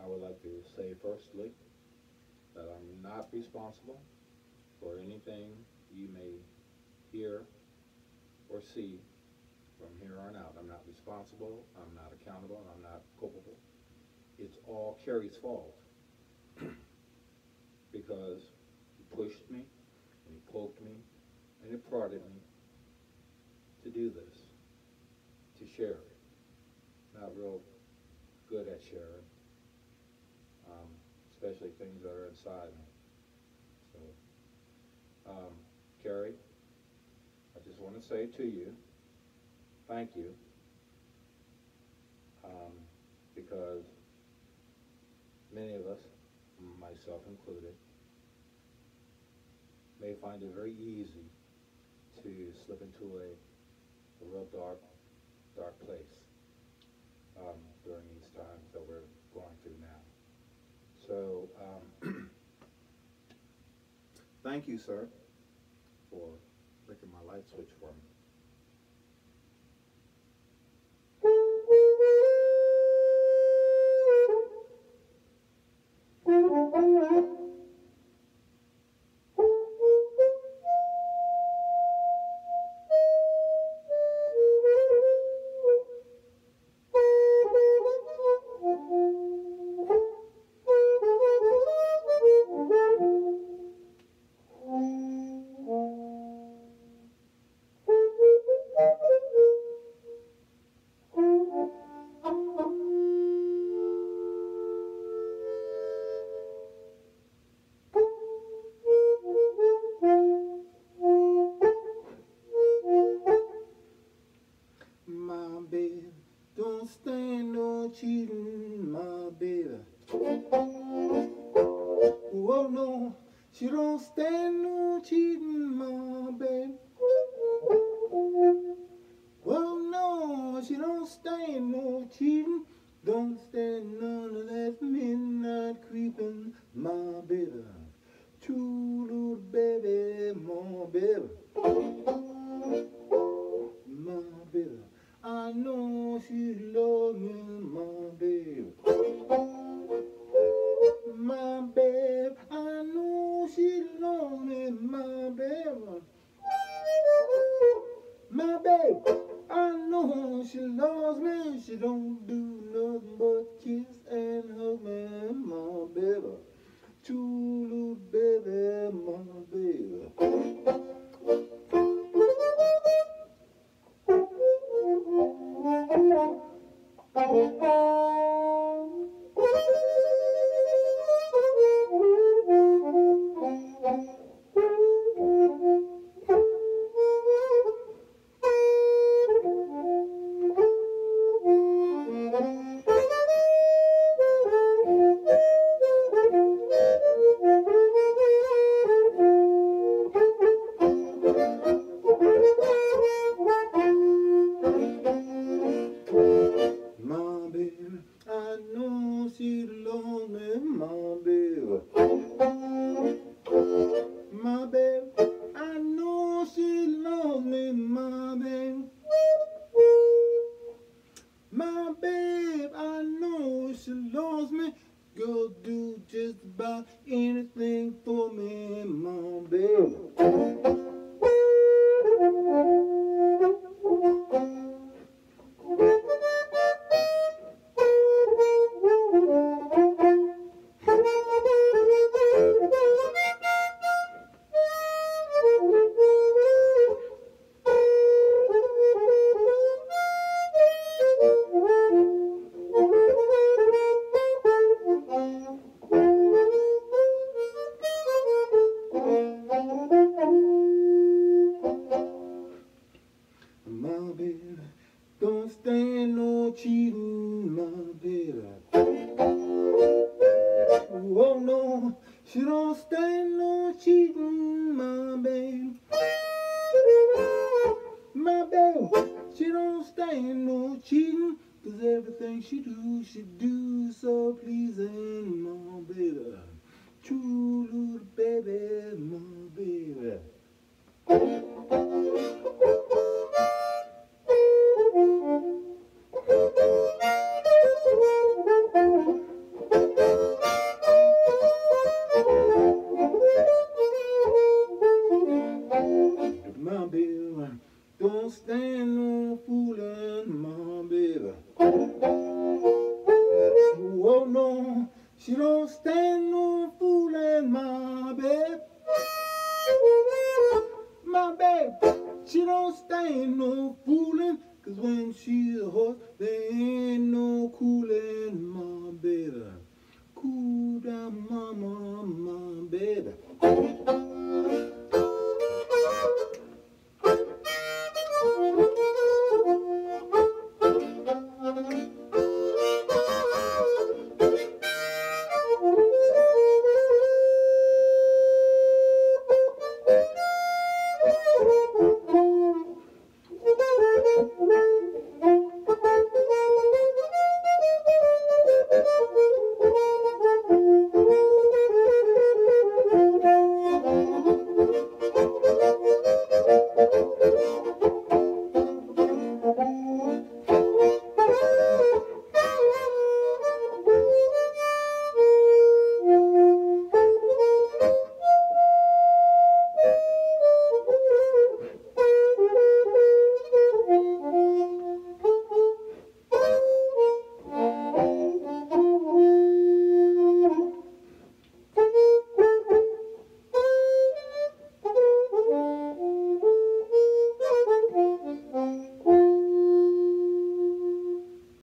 I would like to say firstly that I'm not responsible for anything you may hear or see from here on out. I'm not responsible, I'm not accountable, and I'm not culpable. It's all Carrie's fault because he pushed me, and he poked me, and he prodded me to do this, to share. Not real good at sharing, especially things that are inside me. So, Carrie, I just want to say to you, thank you, because many of us, myself included, may find it very easy to slip into a real dark place during these times that we're going through now. So, thank you, sir, for flicking my light switch for me. My baby don't stand no cheating, my baby. Oh no, she don't stand no cheating, my baby. Oh no, she don't stand no cheating. Don't stand none of that midnight creeping, my baby. True little baby, my baby. My baby, I know she loves me, my baby. My babe, I know she loves me, my baby. My babe, I know she loves me. She don't do nothing but kiss and hug me, my baby. True little baby, my baby. My baby, I know she loves me, my baby. My baby, I know she loves me, my baby. My babe, I know she loves me. Girl, do just about anything for me, my baby. My baby, don't stand no cheating, my baby. Oh no, she don't stand no cheating, my baby. My baby, she don't stand no cheating, 'cause everything she do so pleasing, my baby. True little baby, my baby. Oh no, she don't stand no fooling, my babe. My babe, she don't stand no fooling, 'cause when she's a horse, there ain't no cooling, my baby. Cool down, mama, my baby.